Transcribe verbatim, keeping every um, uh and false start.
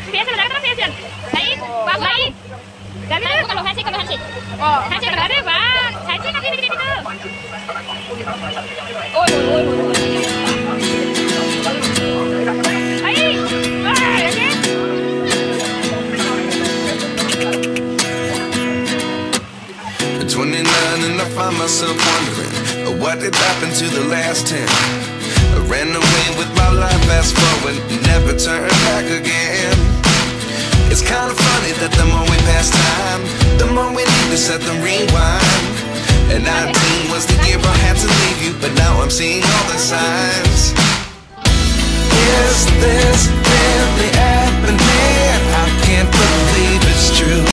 Biasa benar kan biasa. Baik, baik. Tapi itu kalau handshake kalau handshake. Oh, handshake ada bang. Handshake nanti begini gitu. Oh, oh, oh, oh. Baik, baik, oke. twenty-nine and I find myself wondering what did happen to the last ten. I ran away with my life, fast forward, never turn back again. It's kind of funny that the more we pass time, the more we need to set the rewind. And nineteen was the year I had to leave you, but now I'm seeing all the signs.